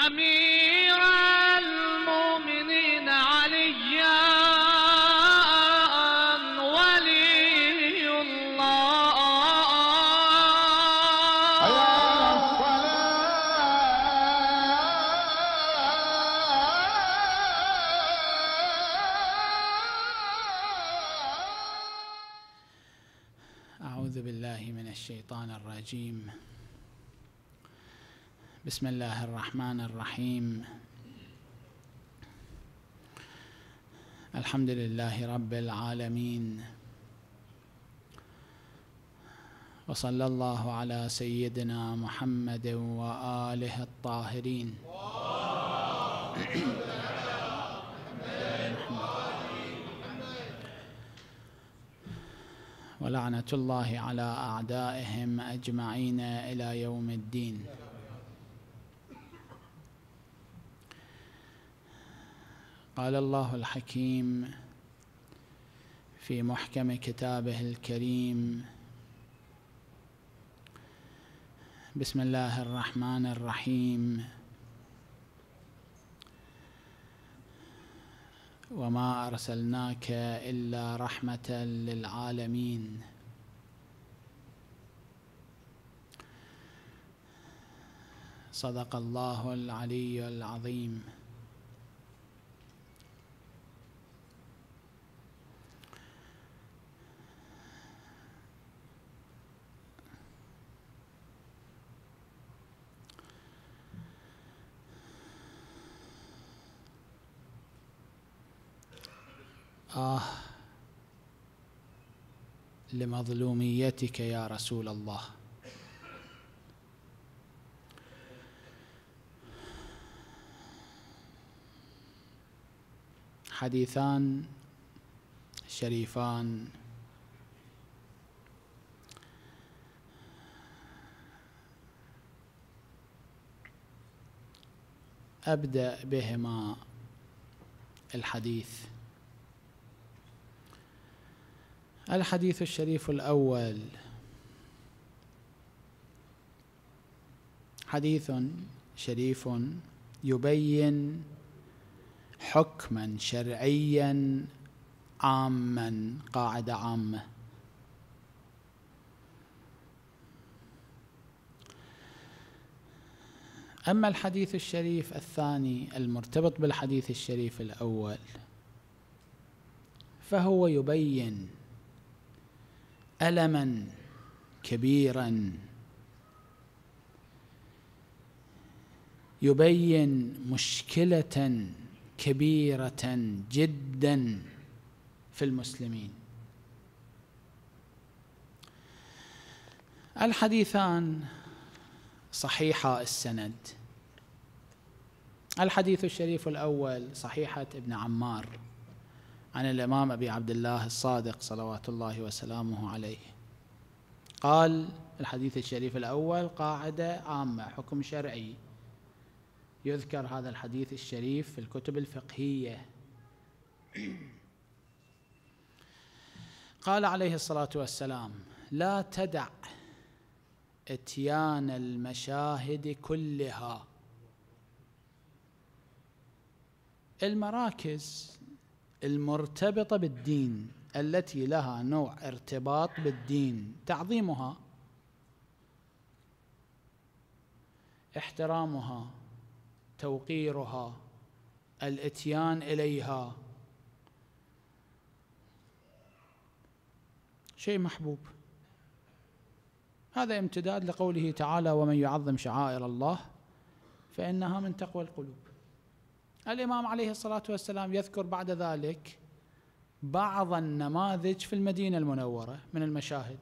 أمير المؤمنين عليا ولي الله. أعوذ بالله من الشيطان الرجيم. بسم الله الرحمن الرحيم. الحمد لله رب العالمين، وصلى الله على سيدنا محمد وآله الطاهرين. ولعنة الله على أعدائهم أجمعين إلى يوم الدين. قال الله الحكيم في محكم كتابه الكريم: بسم الله الرحمن الرحيم. وما أرسلناك إلا رحمة للعالمين. صدق الله العلي العظيم. لمظلوميتك يا رسول الله. حديثان شريفان أبدأ بهما الحديث الشريف الأول حديث شريف يبين حكما شرعيا عاما، قاعدة عامة. أما الحديث الشريف الثاني المرتبط بالحديث الشريف الأول فهو يبين ألما كبيرا، يبين مشكلة كبيرة جدا في المسلمين. الحديثان صحيحا السند. الحديث الشريف الأول صحيحة ابن عمار عن الإمام أبي عبد الله الصادق صلوات الله وسلامه عليه قال: الحديث الشريف الأول قاعدة عامة، حكم شرعي. يذكر هذا الحديث الشريف في الكتب الفقهية. قال عليه الصلاة والسلام: لا تدع إتيان المشاهد كلها. المراكز المرتبطة بالدين التي لها نوع ارتباط بالدين، تعظيمها، احترامها، توقيرها، الاتيان إليها شيء محبوب. هذا امتداد لقوله تعالى: ومن يعظم شعائر الله فإنها من تقوى القلوب. الإمام عليه الصلاة والسلام يذكر بعد ذلك بعض النماذج في المدينة المنورة من المشاهد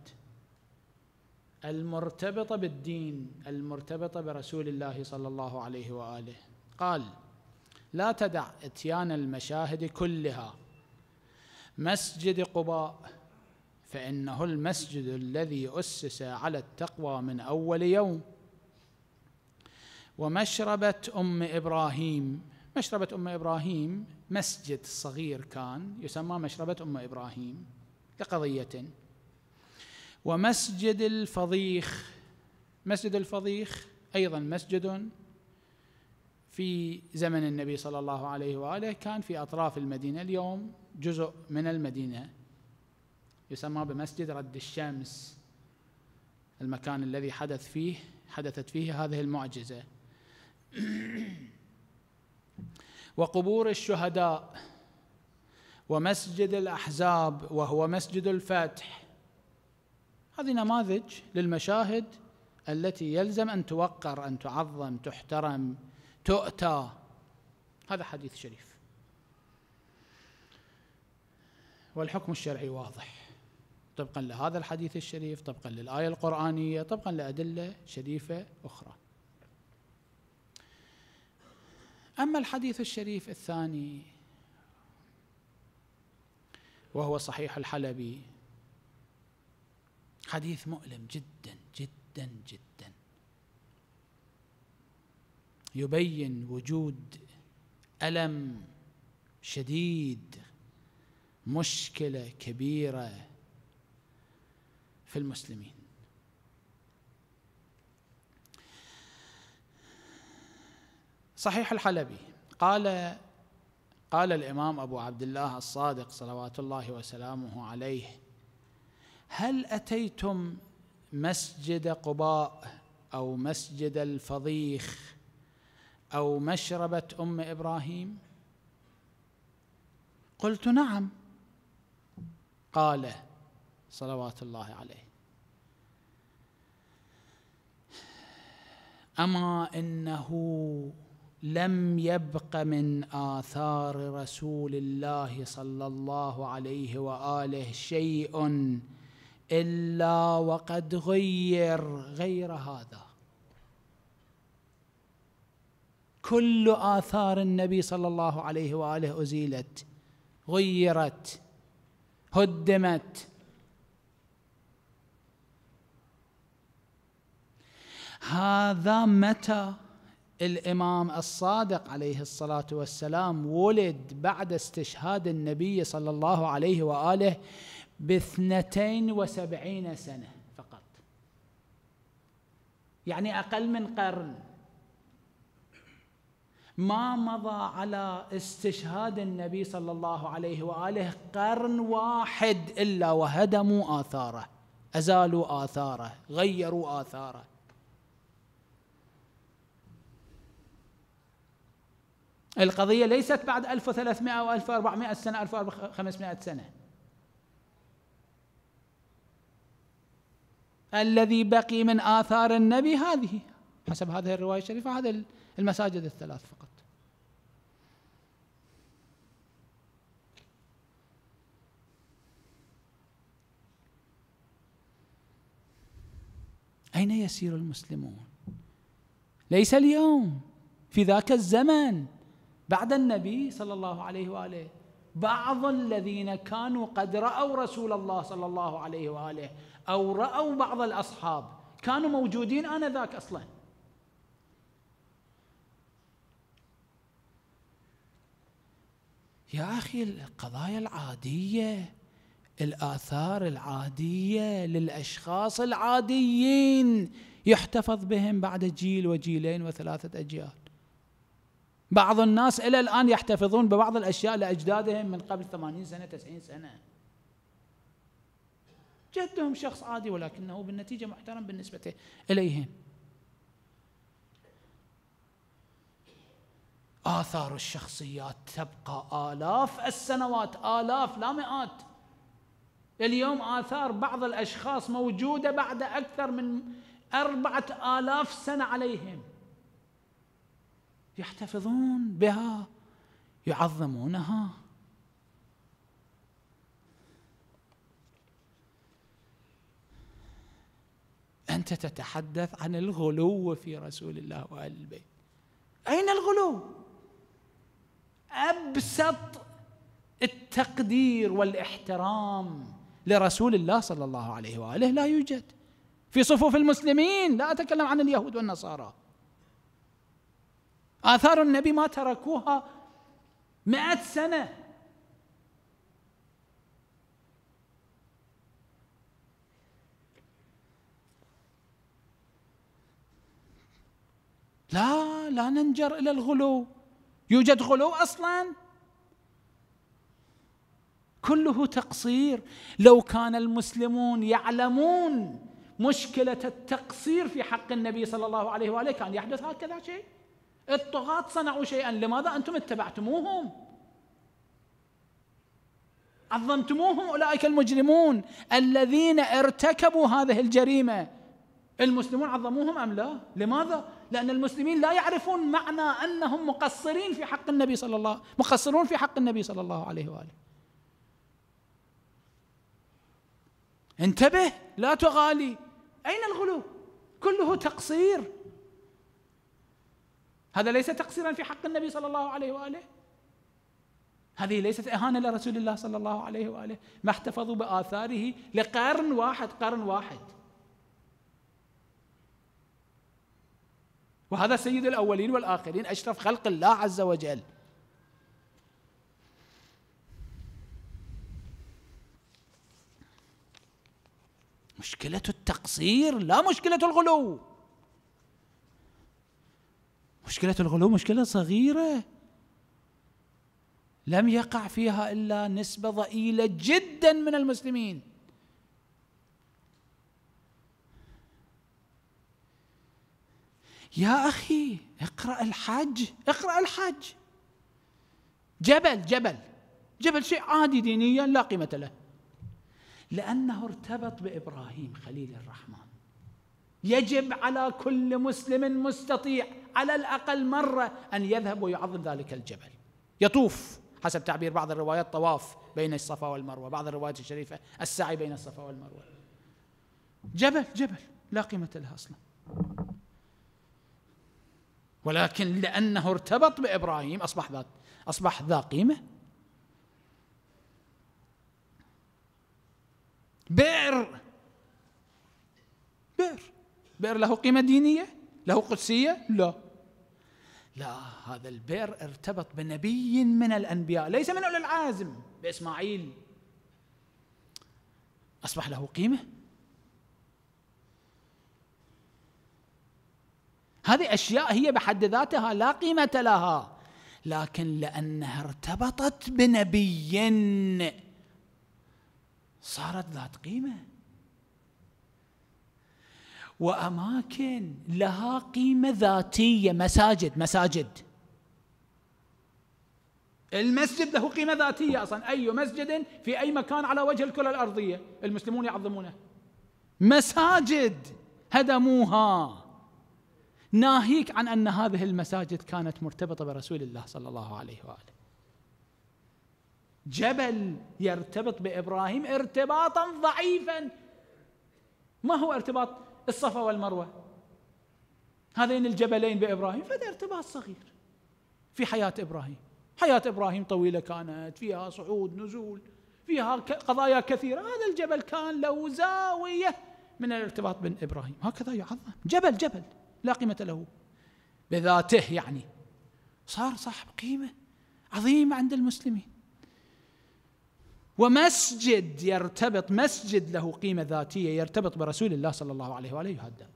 المرتبطة بالدين، المرتبطة برسول الله صلى الله عليه وآله. قال: لا تدع إتيان المشاهد كلها. مسجد قباء فإنه المسجد الذي أسس على التقوى من أول يوم. ومشربة أم إبراهيم. مشربة أم إبراهيم مسجد صغير كان يسمى مشربة أم إبراهيم لقضية. ومسجد الفضيخ. مسجد الفضيخ أيضا مسجد في زمن النبي صلى الله عليه وآله كان في أطراف المدينة. اليوم جزء من المدينة يسمى بمسجد رد الشمس، المكان الذي حدثت فيه هذه المعجزة. وقبور الشهداء، ومسجد الأحزاب وهو مسجد الفتح. هذه نماذج للمشاهد التي يلزم أن توقر، أن تعظم، تحترم، تؤتى. هذا حديث شريف، والحكم الشرعي واضح طبقا لهذا الحديث الشريف، طبقا للآية القرآنية، طبقا لأدلة شريفة أخرى. أما الحديث الشريف الثاني وهو صحيح الحلبي، حديث مؤلم جدا جدا جدا، يبين وجود ألم شديد، مشكلة كبيرة في المسلمين. صحيح الحلبي قال الإمام أبو عبد الله الصادق صلوات الله وسلامه عليه: هل أتيتم مسجد قباء أو مسجد الفضيخ أو مشربة أم إبراهيم؟ قلت: نعم. قال صلوات الله عليه: أما إنه لم يبق من آثار رسول الله صلى الله عليه وآله شيء إلا وقد غير هذا. كل آثار النبي صلى الله عليه وآله أزيلت، غيرت، هدمت. هذا متى الإمام الصادق عليه الصلاة والسلام ولد بعد استشهاد النبي صلى الله عليه وآله ب72 سنة فقط، يعني أقل من قرن. ما مضى على استشهاد النبي صلى الله عليه وآله قرن واحد إلا وهدموا آثاره، أزالوا آثاره، غيروا آثاره. القضية ليست بعد 1300 أو 1400 سنة، 1500 سنة. الذي بقي من آثار النبي هذه حسب هذه الرواية الشريفة، هذه المساجد الثلاث فقط. أين يسير المسلمون؟ ليس اليوم، في ذاك الزمن بعد النبي صلى الله عليه وآله، بعض الذين كانوا قد رأوا رسول الله صلى الله عليه وآله أو رأوا بعض الأصحاب كانوا موجودين آنذاك أصلا. يا أخي، القضايا العادية، الآثار العادية للأشخاص العاديين يحتفظ بهم بعد جيل وجيلين وثلاثة أجيال. بعض الناس إلى الآن يحتفظون ببعض الأشياء لأجدادهم من قبل 80 سنة 90 سنة. جدهم شخص عادي ولكنه بالنتيجة محترم بالنسبة إليهم. آثار الشخصيات تبقى آلاف السنوات، آلاف لا مئات. اليوم آثار بعض الأشخاص موجودة بعد أكثر من 4000 سنة عليهم، يحتفظون بها، يعظمونها. أنت تتحدث عن الغلو في رسول الله وآل البيت. أين الغلو؟ أبسط التقدير والاحترام لرسول الله صلى الله عليه وآله لا يوجد في صفوف المسلمين. لا أتكلم عن اليهود والنصارى. آثار النبي ما تركوها 100 سنة. لا لا ننجر إلى الغلو. يوجد غلو أصلا؟ كله تقصير. لو كان المسلمون يعلمون مشكلة التقصير في حق النبي صلى الله عليه وآله كان يحدث هكذا شيء. الطغاة صنعوا شيئا، لماذا أنتم اتبعتموهم؟ عظمتموهم أولئك المجرمون الذين ارتكبوا هذه الجريمة. المسلمون عظموهم أم لا؟ لماذا؟ لأن المسلمين لا يعرفون معنى أنهم مقصرون في حق النبي صلى الله عليه وآله. انتبه، لا تغالي. أين الغلو؟ كله تقصير. هذا ليس تقصيرا في حق النبي صلى الله عليه وآله. هذه ليست إهانة لرسول الله صلى الله عليه وآله. ما احتفظوا بآثاره لقرن واحد. وهذا سيد الأولين والآخرين، أشرف خلق الله عز وجل. مشكلة التقصير لا مشكلة الغلو. مشكلة الغلو مشكلة صغيرة لم يقع فيها إلا نسبة ضئيلة جدا من المسلمين. يا أخي اقرأ الحج. جبل شيء عادي دينيا لا قيمة له، لأنه ارتبط بإبراهيم خليل الرحمن. يجب على كل مسلم مستطيع على الأقل مرة أن يذهب ويعظم ذلك الجبل، يطوف حسب تعبير بعض الروايات طواف بين الصفا والمروة، بعض الروايات الشريفة السعي بين الصفا والمروة. جبل لا قيمة له أصلا، ولكن لأنه ارتبط بإبراهيم أصبح ذا قيمة. بئر له قيمة دينية؟ له قدسية؟ لا، هذا البئر ارتبط بنبي من الأنبياء ليس من أولي العزم، بإسماعيل، أصبح له قيمة. هذه أشياء هي بحد ذاتها لا قيمة لها، لكن لأنها ارتبطت بنبي صارت ذات قيمة. وأماكن لها قيمة ذاتية، مساجد. المسجد له قيمة ذاتية أصلا. أي مسجد في أي مكان على وجه الكرة الأرضية المسلمون يعظمونه. مساجد هدموها، ناهيك عن أن هذه المساجد كانت مرتبطة برسول الله صلى الله عليه وآله. جبل يرتبط بإبراهيم ارتباطا ضعيفا. ما هو ارتباط الصفا والمروة هذين الجبلين بإبراهيم؟ فهذا ارتباط صغير في حياة إبراهيم. حياة إبراهيم طويلة، كانت فيها صعود نزول، فيها قضايا كثيرة. هذا الجبل كان له زاوية من الارتباط بين إبراهيم، هكذا يعظم. جبل لا قيمة له بذاته، يعني صار صاحب قيمة عظيمة عند المسلمين. ومسجد مسجد له قيمة ذاتية يرتبط برسول الله صلى الله عليه وآله يهدم.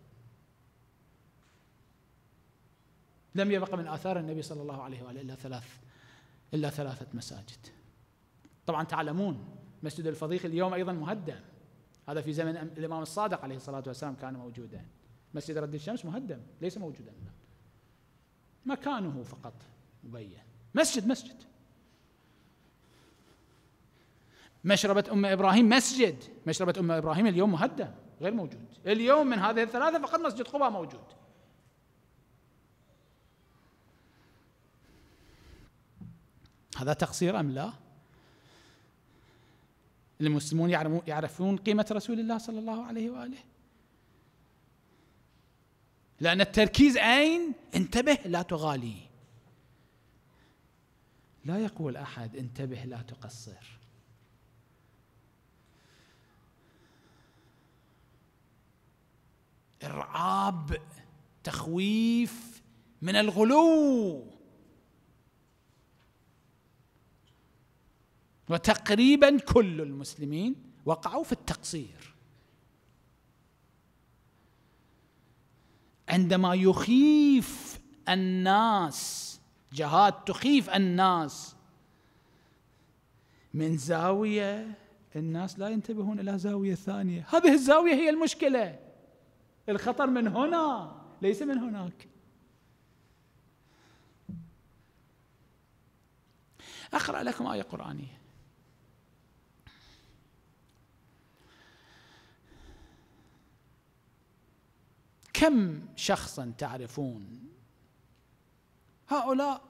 لم يبق من آثار النبي صلى الله عليه وآله إلا 3 مساجد. طبعا تعلمون مسجد الفضيخ اليوم أيضا مهدم، هذا في زمن الإمام الصادق عليه الصلاة والسلام كان موجودا. مسجد رد الشمس مهدم ليس موجودا، مكانه فقط مبين. مسجد. مشربة أم إبراهيم مشربة أم إبراهيم اليوم مهدم غير موجود. اليوم من هذه ال3 فقط مسجد قباء موجود. هذا تقصير أم لا؟ المسلمون يعرفون قيمة رسول الله صلى الله عليه وآله، لأن التركيز أين؟ انتبه لا تغالي. لا يقول أحد انتبه لا تقصر. إرعاب، تخويف من الغلو. وتقريبا كل المسلمين وقعوا في التقصير. عندما يخيف الناس، جهات تخيف الناس من زاوية، الناس لا ينتبهون إلى زاوية ثانية. هذه الزاوية هي المشكلة، الخطر من هنا ليس من هناك. أقرأ لكم آية قرآنية. كم شخصا تعرفون هؤلاء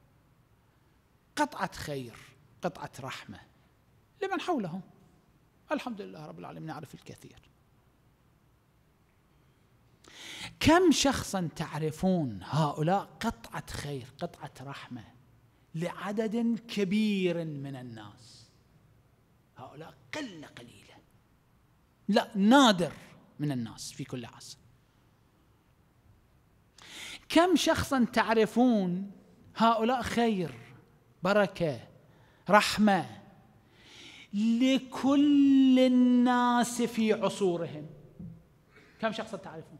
قطعة خير، قطعة رحمة لمن حولهم، الحمد لله رب العالمين نعرف الكثير. كم شخصا تعرفون هؤلاء قطعة خير، قطعة رحمة لعدد كبير من الناس؟ هؤلاء قلة قليلة، لا نادر من الناس في كل عصر. كم شخصا تعرفون هؤلاء خير، بركة، رحمة لكل الناس في عصورهم؟ كم شخصا تعرفون؟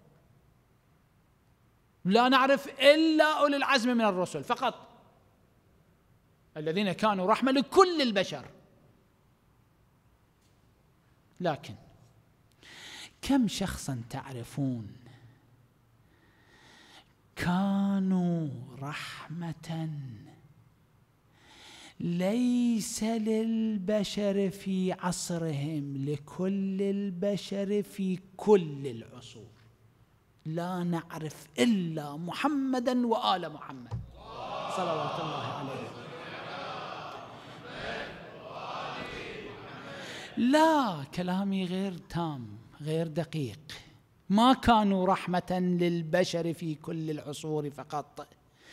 لا نعرف إلا أولي العزم من الرسل فقط، الذين كانوا رحمة لكل البشر. لكن كم شخصا تعرفون كانوا رحمة ليس للبشر في عصرهم، لكل البشر في كل العصور؟ لا نعرف إلا محمدا وآل محمد صلوات الله عليه. لا، كلامي غير تام، غير دقيق. ما كانوا رحمة للبشر في كل العصور فقط،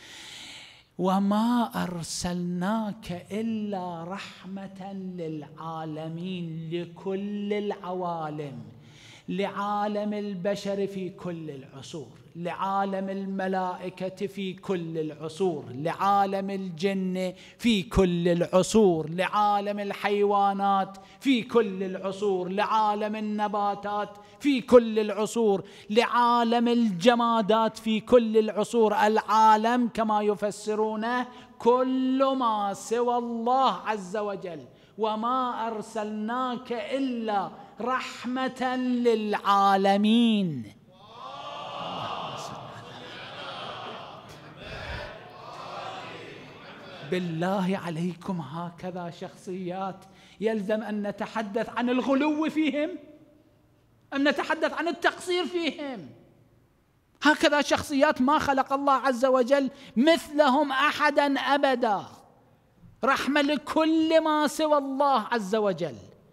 وما أرسلناك إلا رحمة للعالمين، لكل العوالم، لعالم البشر في كل العصور، لعالم الملائكة في كل العصور، لعالم الجن في كل العصور، لعالم الحيوانات في كل العصور، لعالم النباتات في كل العصور، لعالم الجمادات في كل العصور. العالم كما يفسرونه كل ما سوى الله عز وجل، وما أرسلناك إلا رحمة للعالمين. بالله عليكم، هكذا شخصيات يلزم أن نتحدث عن الغلو فيهم أم نتحدث عن التقصير فيهم؟ هكذا شخصيات ما خلق الله عز وجل مثلهم أحدا أبدا، رحمة لكل ما سوى الله عز وجل.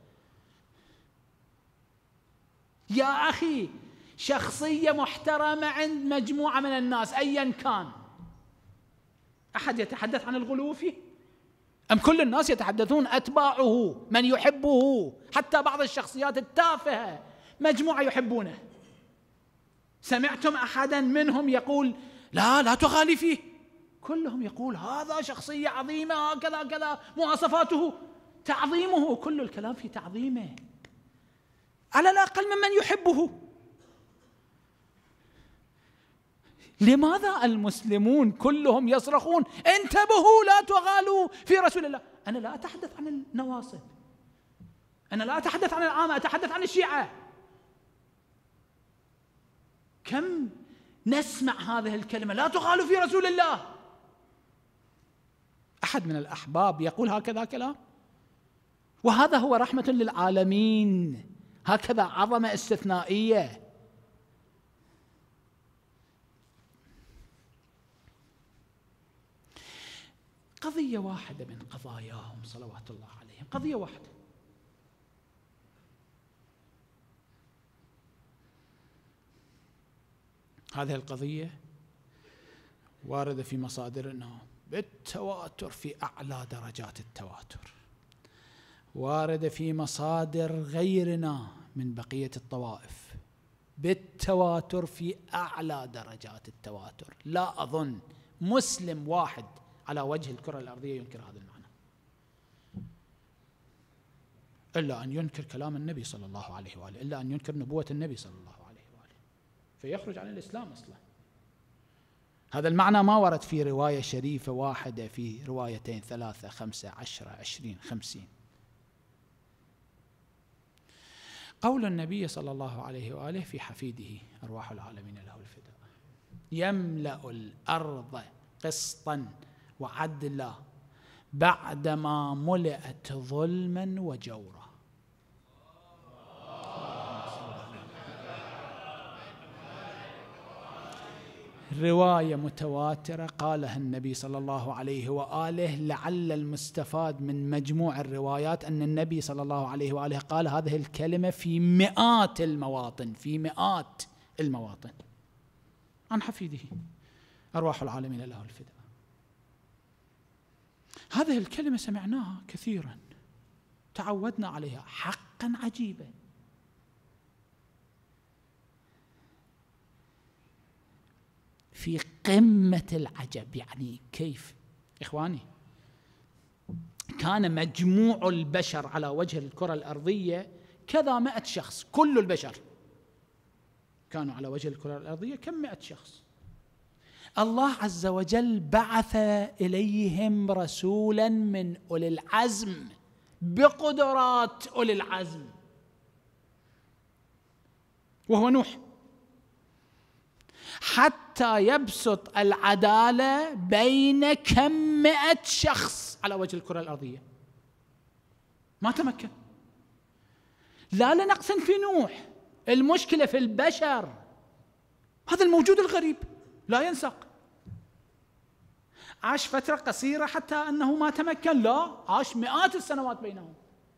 يا أخي، شخصية محترمة عند مجموعة من الناس أيا كان، أحد يتحدث عن الغلو فيه؟ أم كل الناس يتحدثون؟ أتباعه، من يحبه، حتى بعض الشخصيات التافهة مجموعة يحبونه. سمعتم أحدا منهم يقول لا تغالي فيه؟ كلهم يقول هذا شخصية عظيمة، هكذا كذا مواصفاته، تعظيمه، كل الكلام في تعظيمه، على الأقل ممن يحبه. لماذا المسلمون كلهم يصرخون انتبهوا لا تغالوا في رسول الله؟ أنا لا أتحدث عن النواصب، أنا لا أتحدث عن العامة، أتحدث عن الشيعة. كم نسمع هذه الكلمة لا تغالوا في رسول الله؟ أحد من الأحباب يقول هكذا كلام؟ وهذا هو رحمة للعالمين، هكذا عظمة استثنائية. قضية واحدة من قضاياهم صلوات الله عليهم، قضية واحدة، هذه القضية واردة في مصادرنا بالتواتر، في أعلى درجات التواتر، واردة في مصادر غيرنا من بقية الطوائف بالتواتر في أعلى درجات التواتر. لا أظن مسلم واحد على وجه الكرة الأرضية ينكر هذا المعنى، إلا أن ينكر كلام النبي صلى الله عليه وآله، إلا أن ينكر نبوة النبي صلى الله عليه وآله، فيخرج عن الإسلام أصلا. هذا المعنى ما ورد في رواية شريفة واحدة، في روايتين 3 5 10 20 50. قول النبي صلى الله عليه وآله في حفيده أرواح العالمين له الفداء: يملأ الأرض قسطا وعدلا بعدما ملئت ظلما وجورا. رواية متواترة قالها النبي صلى الله عليه وآله. لعل المستفاد من مجموع الروايات أن النبي صلى الله عليه وآله قال هذه الكلمة في مئات المواطن، في مئات المواطن، عن حفيده أرواح العالمين له الفداء. هذه الكلمة سمعناها كثيرا، تعودنا عليها، حقا عجيبة. في قمة العجب. يعني كيف إخواني؟ كان مجموع البشر على وجه الكرة الأرضية كذا 100 شخص، كل البشر كانوا على وجه الكرة الأرضية كم 100 شخص. الله عز وجل بعث إليهم رسولا من أولي العزم بقدرات أولي العزم، وهو نوح، حتى يبسط العدالة بين كم 100 شخص على وجه الكرة الأرضية. ما تمكن. لا لنقص في نوح، المشكلة في البشر، هذا الموجود الغريب لا ينسق. عاش فترة قصيرة حتى أنه ما تمكن، لا عاش مئات السنوات بينهم.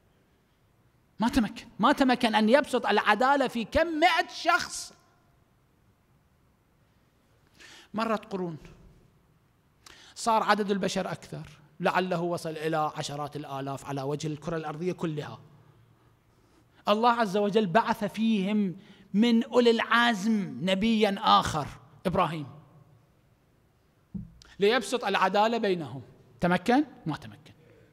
ما تمكن أن يبسط العدالة في كم 100 شخص. مرت قرون، صار عدد البشر أكثر، لعله وصل إلى عشرات الآلاف على وجه الكرة الأرضية كلها. الله عز وجل بعث فيهم من أولي العزم نبيا آخر، إبراهيم، ليبسط العدالة بينهم. تمكن؟ ما تمكن.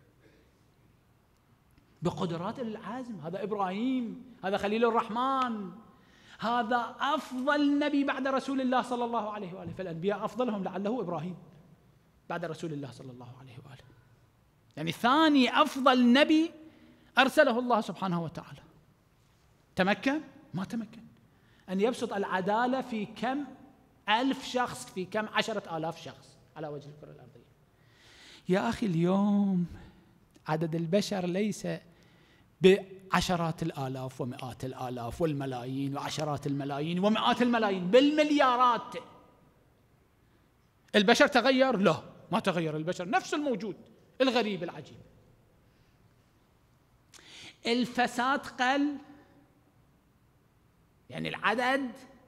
بقدرات أولي العزم. هذا إبراهيم، هذا خليل الرحمن، هذا أفضل نبي بعد رسول الله صلى الله عليه وآله. فالأنبياء أفضلهم لعله إبراهيم بعد رسول الله صلى الله عليه وآله، يعني ثاني أفضل نبي أرسله الله سبحانه وتعالى. تمكن؟ ما تمكن أن يبسط العدالة في كم 1000 شخص، في كم 10,000 شخص على وجه الكرة الأرضية. يا أخي اليوم عدد البشر ليس بعشرات الآلاف ومئات الآلاف والملايين وعشرات الملايين ومئات الملايين، بالمليارات. البشر تغير؟ لا، ما تغير البشر، نفس الموجود الغريب العجيب. الفساد قل، يعني العدد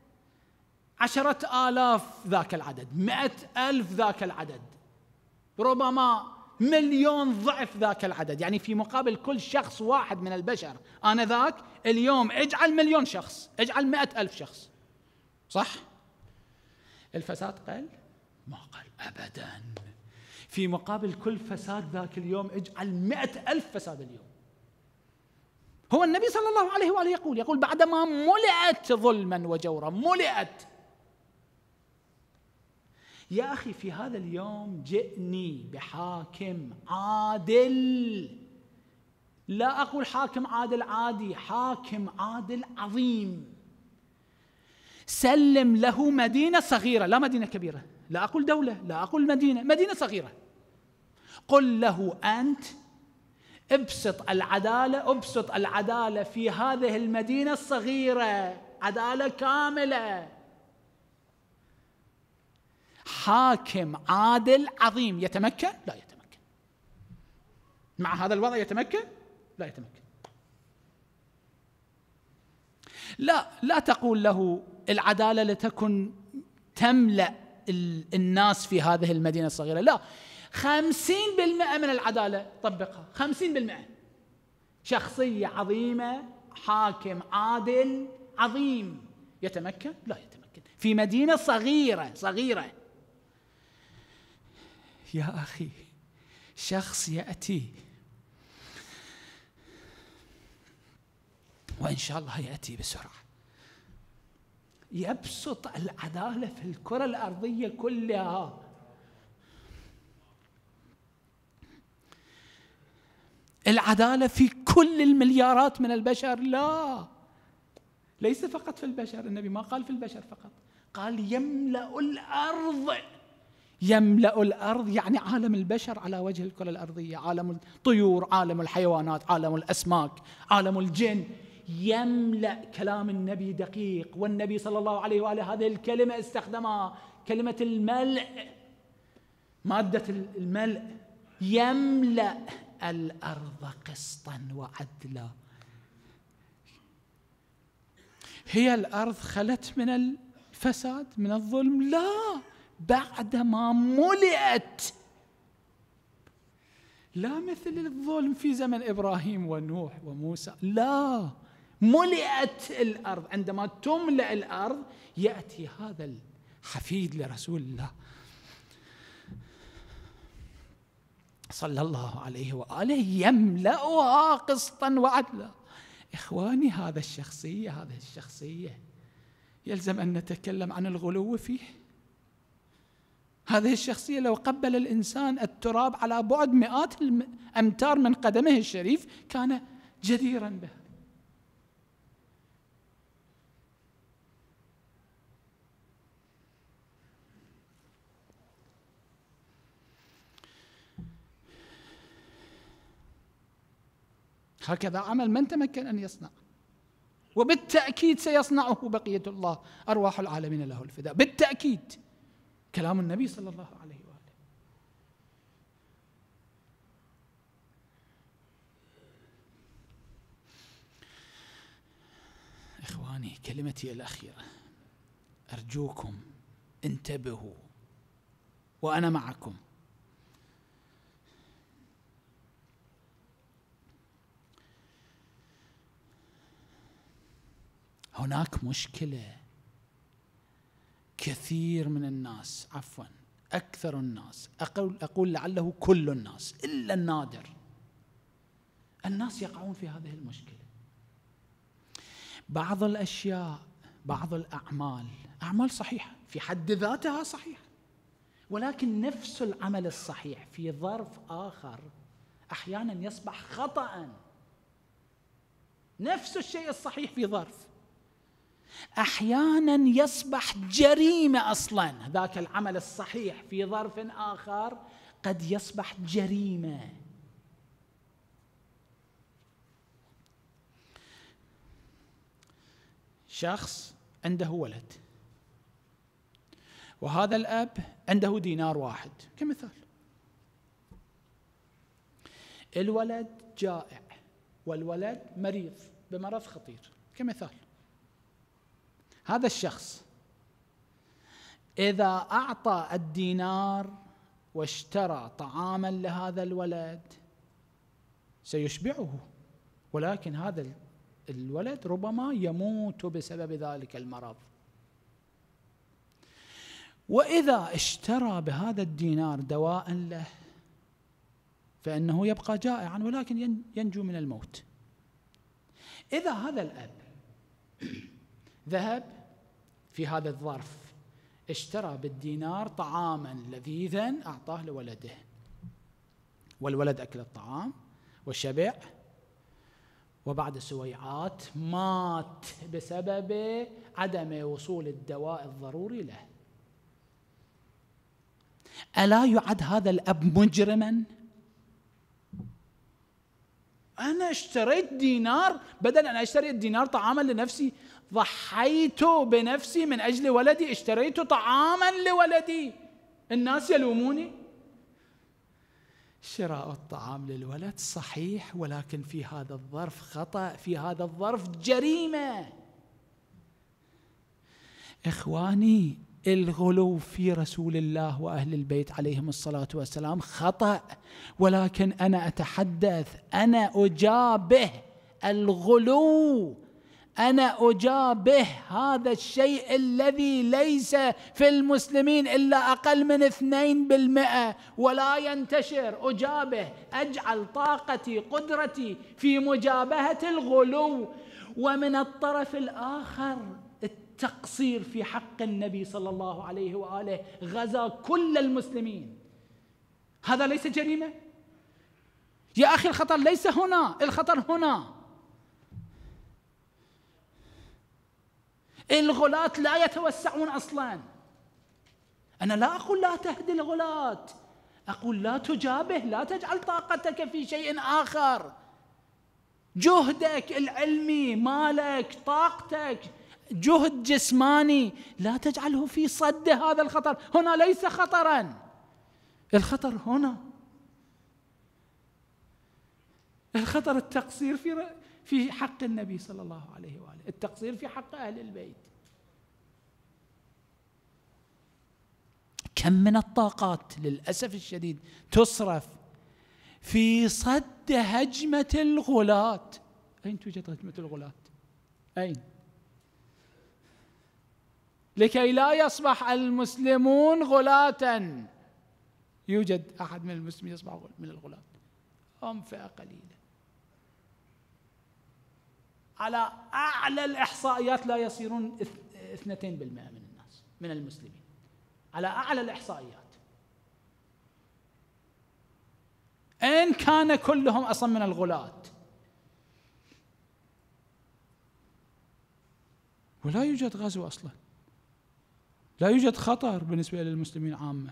10,000 ذاك العدد، 100,000 ذاك العدد، ربما 1,000,000 ضعف ذاك العدد. يعني في مقابل كل شخص واحد من البشر آنذاك، اليوم اجعل 1,000,000 شخص، اجعل 100,000 شخص، صح؟ الفساد قل؟ ما قل أبدا. في مقابل كل فساد ذاك اليوم اجعل 100,000 فساد اليوم. هو النبي صلى الله عليه وآله يقول بعدما ملئت ظلما وجورا، ملئت. يا أخي في هذا اليوم جئني بحاكم عادل، لا أقول حاكم عادل عادي، حاكم عادل عظيم. سلم له مدينة صغيرة، لا مدينة كبيرة، لا أقول دولة، لا أقول مدينة، مدينة صغيرة. قل له أنت ابسط العدالة في هذه المدينة الصغيرة، عدالة كاملة. حاكم عادل عظيم يتمكن؟ لا يتمكن. مع هذا الوضع يتمكن؟ لا يتمكن. لا تقول له العدالة لتكن تملأ الناس في هذه المدينة الصغيرة، لا، 50% من العدالة طبقها، 50%. شخصية عظيمة، حاكم عادل عظيم، يتمكن؟ لا يتمكن في مدينة صغيرة. يا أخي شخص يأتي، وإن شاء الله يأتي بسرعة، يبسط العدالة في الكرة الأرضية كلها. العدالة في كل المليارات من البشر، لا، ليس فقط في البشر. النبي ما قال في البشر فقط، قال يملأ الأرض. يملأ الأرض يعني عالم البشر على وجه الكرة الأرضية، عالم الطيور، عالم الحيوانات، عالم الأسماك، عالم الجن، يملأ. كلام النبي دقيق، والنبي صلى الله عليه وآله هذه الكلمة استخدمها، كلمة الملء، مادة الملء. يملأ الأرض قسطا وعدلا. هي الأرض خلت من الفساد، من الظلم؟ لا، بعدما ملئت. لا مثل الظلم في زمن إبراهيم ونوح وموسى، لا، ملئت الأرض. عندما تملأ الأرض يأتي هذا الحفيد لرسول الله صلى الله عليه وآله يملأها قسطا وعدلا. إخواني، هذه الشخصية يلزم أن نتكلم عن الغلو فيه. هذه الشخصية لو قبل الإنسان التراب على بعد مئات الأمتار من قدمه الشريف كان جديرا به. هكذا عمل من تمكن أن يصنع، وبالتأكيد سيصنعه بقية الله، أرواح العالمين له الفداء، بالتأكيد. كلام النبي صلى الله عليه وآله. إخواني، كلمتي الأخيرة، أرجوكم انتبهوا وأنا معكم. هناك مشكلة. كثير من الناس، عفوا أكثر الناس، أقول لعله كل الناس إلا النادر، الناس يقعون في هذه المشكلة. بعض الأشياء، بعض الأعمال، أعمال صحيحة في حد ذاتها صحيحة، ولكن نفس العمل الصحيح في ظرف آخر أحيانا يصبح خطأ. نفس الشيء الصحيح في ظرف أحيانا يصبح جريمة أصلا. ذاك العمل الصحيح في ظرف آخر قد يصبح جريمة. شخص عنده ولد، وهذا الأب عنده دينار واحد كمثال. الولد جائع والولد مريض بمرض خطير كمثال. هذا الشخص إذا أعطى الدينار واشترى طعاما لهذا الولد سيشبعه، ولكن هذا الولد ربما يموت بسبب ذلك المرض. وإذا اشترى بهذا الدينار دواء له فإنه يبقى جائعا ولكن ينجو من الموت. إذا هذا الأب ذهب في هذا الظرف اشترى بالدينار طعاما لذيذا أعطاه لولده، والولد أكل الطعام وشبع، وبعد سويعات مات بسبب عدم وصول الدواء الضروري له. ألا يعد هذا الأب مجرما؟ أنا اشتريت دينار، بدل أن أشتري الدينار طعاما لنفسي ضحيت بنفسي من أجل ولدي، اشتريت طعاما لولدي، الناس يلوموني. شراء الطعام للولد صحيح، ولكن في هذا الظرف خطأ، في هذا الظرف جريمة. إخواني، الغلو في رسول الله وأهل البيت عليهم الصلاة والسلام خطأ، ولكن أنا أتحدث، أنا أجابه الغلو، أنا أجابه هذا الشيء الذي ليس في المسلمين إلا أقل من 2% ولا ينتشر. أجابه، أجعل طاقتي، قدرتي في مجابهة الغلو. ومن الطرف الآخر التقصير في حق النبي صلى الله عليه وآله، غزا كل المسلمين، هذا ليس جريمة؟ يا أخي الخطر ليس هنا، الخطر هنا. الغلاة لا يتوسعون أصلا. أنا لا أقول لا تهدي الغلاة، أقول لا تجابه، لا تجعل طاقتك في شيء آخر. جهدك العلمي، مالك، طاقتك، جهد جسماني، لا تجعله في صد هذا الخطر. هنا ليس خطرا، الخطر هنا، الخطر التقصير في حق النبي صلى الله عليه وآله، التقصير في حق أهل البيت. كم من الطاقات للأسف الشديد تصرف في صد هجمة الغلاة. أين توجد هجمة الغلاة؟ أين؟ لكي لا يصبح المسلمون غلاة. يوجد أحد من المسلمين يصبح من الغلاة؟ هم فئة قليلة. على أعلى الإحصائيات لا يصيرون 2% من الناس من المسلمين، على أعلى الإحصائيات. إن كان كلهم أصلا من الغلاة. ولا يوجد غزو أصلا، لا يوجد خطر بالنسبة للمسلمين عامة،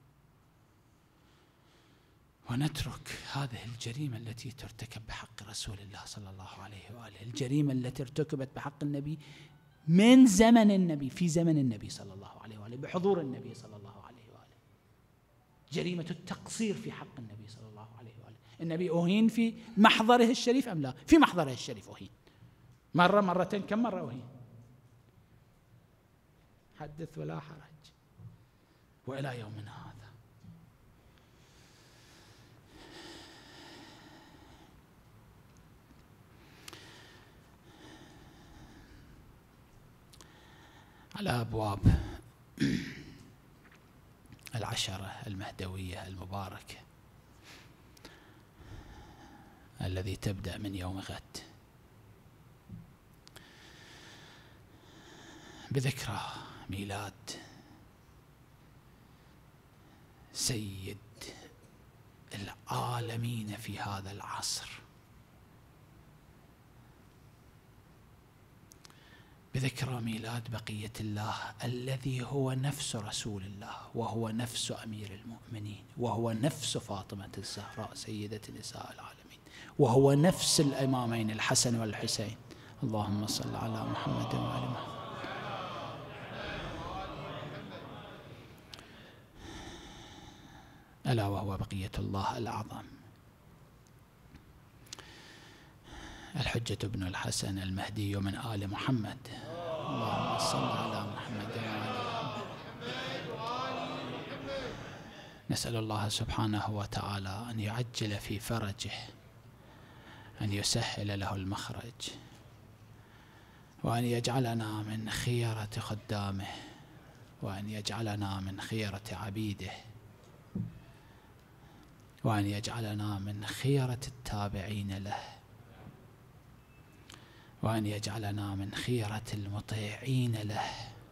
ونترك هذه الجريمة التي ترتكب بحق رسول الله صلى الله عليه وآله، الجريمة التي ارتكبت بحق النبي من زمن النبي، في زمن النبي صلى الله عليه وآله، بحضور النبي صلى الله عليه وآله، جريمة التقصير في حق النبي صلى الله عليه وآله. النبي أهين في محضره الشريف أم لا؟ في محضره الشريف أهين مرة، مرتين، كم مرة أهين؟ حدث ولا حرج. وإلى يومنا هذا على أبواب العشرة المهدوية المباركة الذي تبدأ من يوم غد بذكرى ميلاد سيد العالمين في هذا العصر، بذكرى ميلاد بقية الله الذي هو نفس رسول الله، وهو نفس أمير المؤمنين، وهو نفس فاطمة الزهراء سيدة نساء العالمين، وهو نفس الإمامين الحسن والحسين. اللهم صل على محمد وآل محمد. ألا وهو بقية الله الأعظم الحجة ابن الحسن المهدي من آل محمد. اللهم صل على محمد وآل محمد. نسأل الله سبحانه وتعالى أن يعجل في فرجه، أن يسهل له المخرج، وأن يجعلنا من خيرة خدامه، وأن يجعلنا من خيرة عبيده، وأن يجعلنا من خيرة التابعين له، وأن يجعلنا من خيرة المطيعين له.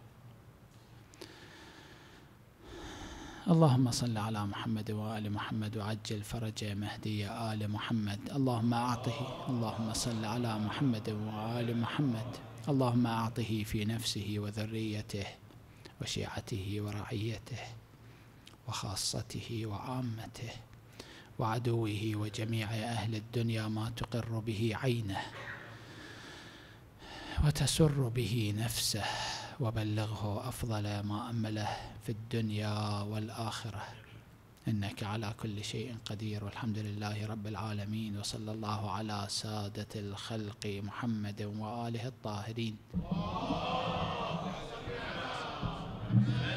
اللهم صل على محمد وآل محمد وعجل فرج مهدي آل محمد. اللهم أعطه، اللهم صل على محمد وآل محمد. اللهم أعطه في نفسه وذريته وشيعته ورعيته وخاصته وعامته وعدوه وجميع أهل الدنيا ما تقر به عينه وتسر به نفسه، وبلغه أفضل ما أمله في الدنيا والآخرة، إنك على كل شيء قدير. والحمد لله رب العالمين، وصلى الله على سادة الخلق محمد وآله الطاهرين.